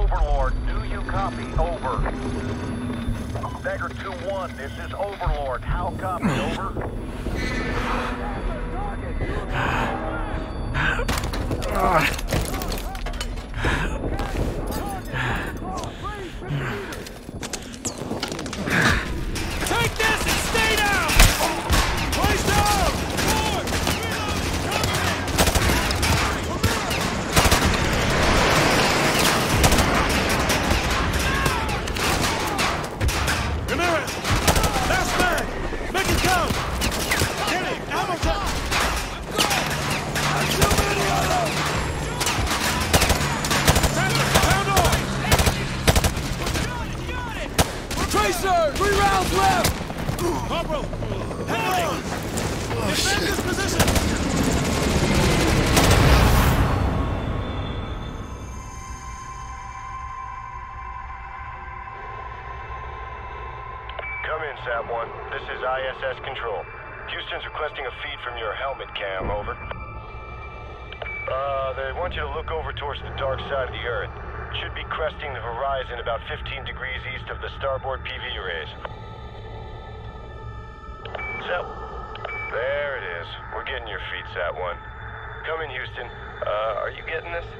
Overlord. Do you copy? Over. Dagger 2-1, this is Overlord. How copy? Over. Take this and stay down! Place down! Forward! Ramirez! Last man! Make it count! Get it! Ammo time! Too many of them! Pound on! Tracer! 3 rounds left! Corporal! Head on! Defend this position! Come in, Sat-1. This is ISS Control. Houston's requesting a feed from your helmet cam, over. They want you to look over towards the dark side of the Earth. Should be cresting the horizon about 15 degrees east of the starboard PV arrays. There it is. We're getting your feed, Sat-1. Come in, Houston. Are you getting this?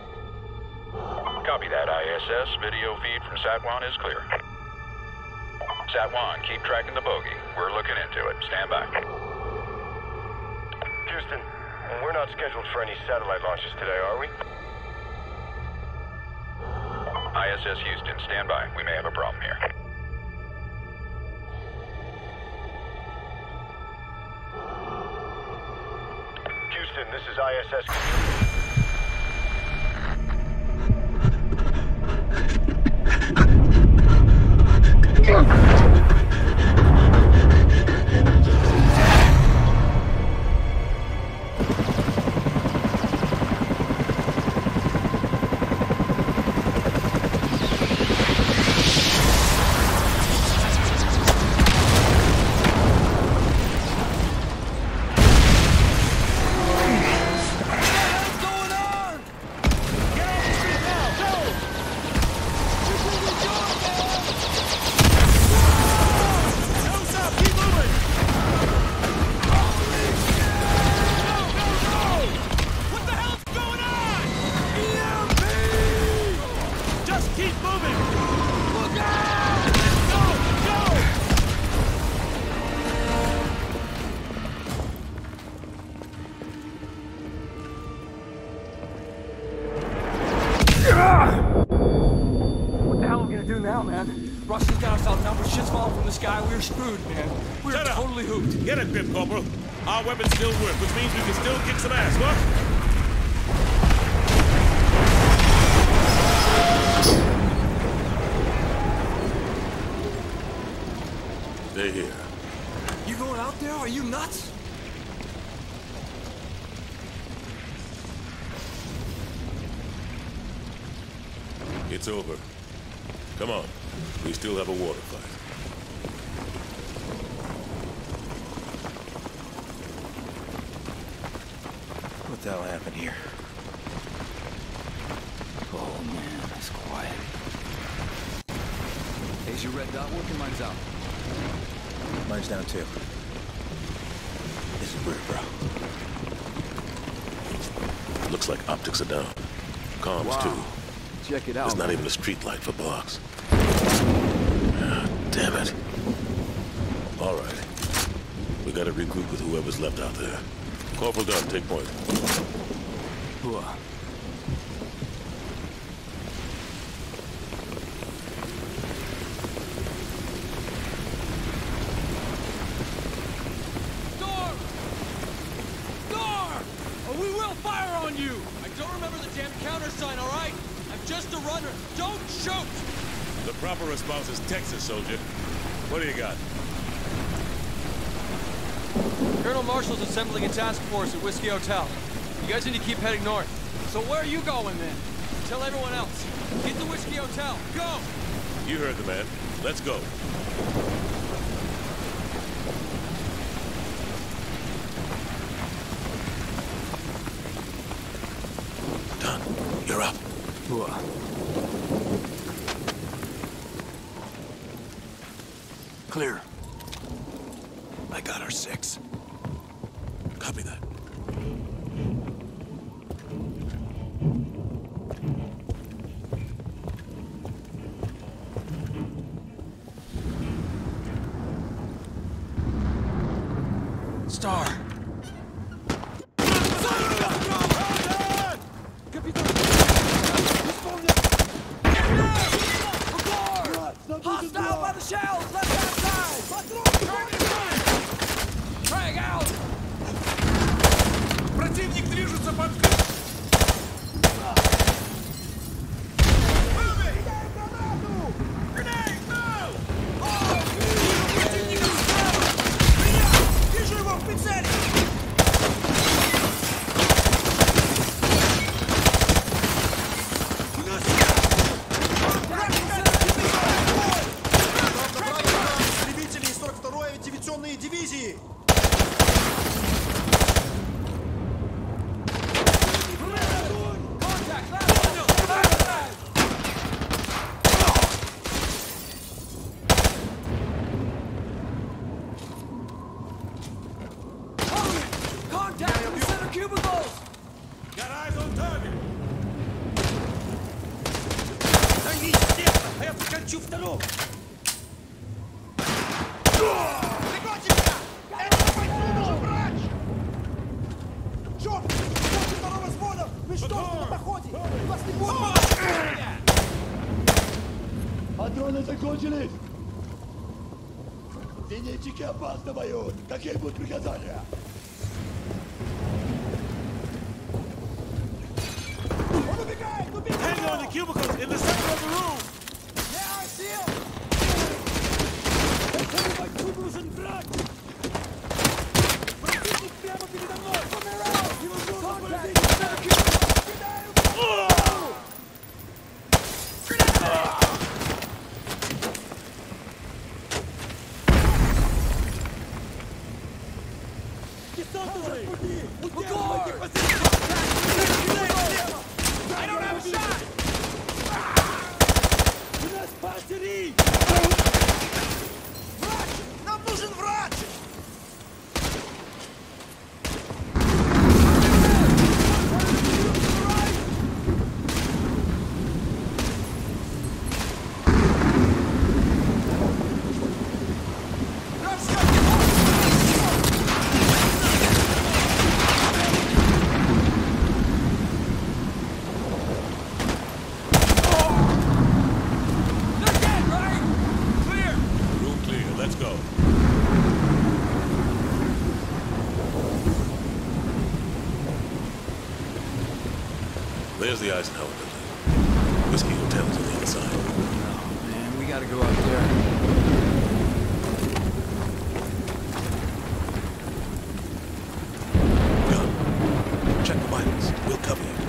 Copy that, ISS. Video feed from Sat-1 is clear. Sat-1, keep tracking the bogey. We're looking into it. Stand by. Houston, we're not scheduled for any satellite launches today, are we? ISS Houston, stand by. We may have a problem here. Houston, this is ISS Control. Russians got us outnumbered, shit's falling from the sky, we're screwed, man. We're totally hooped. Get a grip, Corporal. Our weapons still work, which means we can still kick some ass, what? Stay here. You going out there? Are you nuts? It's over. Come on. We still have a water fight. What the hell happened here? Oh man, it's quiet. Is your red dot working? Mine's out. Mine's down too. This is weird, bro. Looks like optics are down. Comms too. Check it out. There's not even a street light for blocks. Damn it. All right. We gotta regroup with whoever's left out there. Corporal Dunn, take point. We will fire on you! I don't remember the damn countersign, all right? I'm just a runner. Don't shoot! The proper response is Texas, soldier. What do you got? Colonel Marshall's assembling a task force at Whiskey Hotel. You guys need to keep heading north. So where are you going then? Tell everyone else. Get to Whiskey Hotel. Go! You heard the man. Let's go. You're up. Clear. I got our 6. Copy that. Star! Hostile by the shells! Left-hand side! Drag out! Противник движется под... Вижу его в прицеле! Истребители из 42-й дивизионной дивизии! Contact in the center cubicles! Got eyes on target! А я подкончу второго! Патроны закончились! Зенитчики опаздывают! Какие будут приказания? Он убегает! Убегает! Hang on the cubicles in the center of the room! Нужен враг! Противник прямо передо мной! Его нужно поразить! Десантовый! Удерживайте позицию! I don't have a shot! У нас пастыри! Врач! Нам нужен врач! Room clear. Let's go. There's the Eisenhower building. Whiskey Hotel's on the other side. Oh, man, we gotta go out there. Gun. Check the vitals. We'll cover you.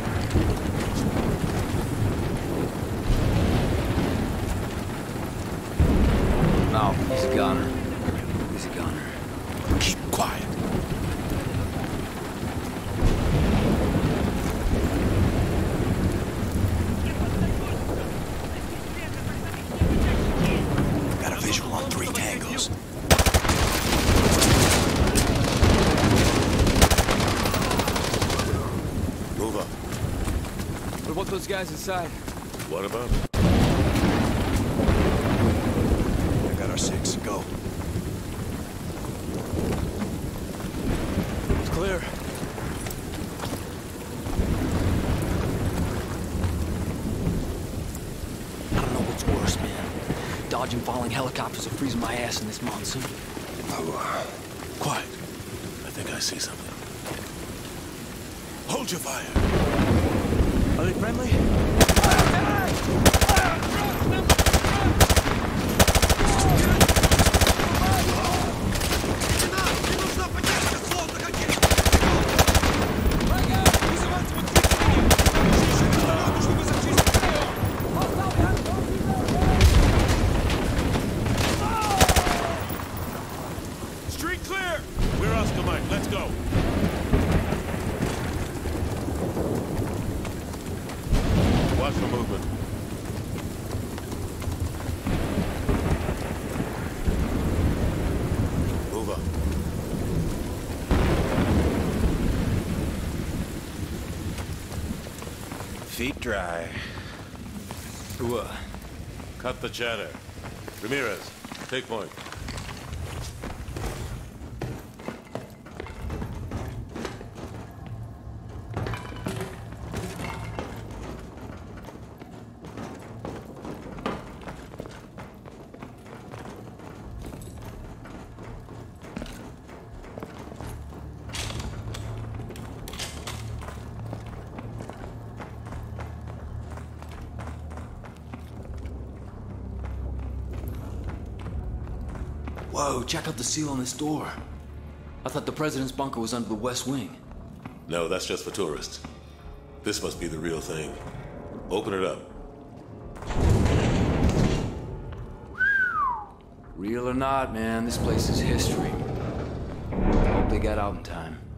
No, he's a gunner. He's a gunner. Keep quiet. Got a visual on 3 tangos. Move up. What about those guys inside? What about it? I got our 6. Go. It's clear. I don't know what's worse, man. Dodging falling helicopters or freezing my ass in this monsoon. Quiet. I think I see something. Hold your fire. Are they friendly? Street clear! We're Oscar Mike. Let's go. feet dry. Cut the chatter. Ramirez, take point. Whoa, check out the seal on this door. I thought the president's bunker was under the west wing. No, that's just for tourists. This must be the real thing. Open it up. Real or not, man, this place is history. Hope they got out in time.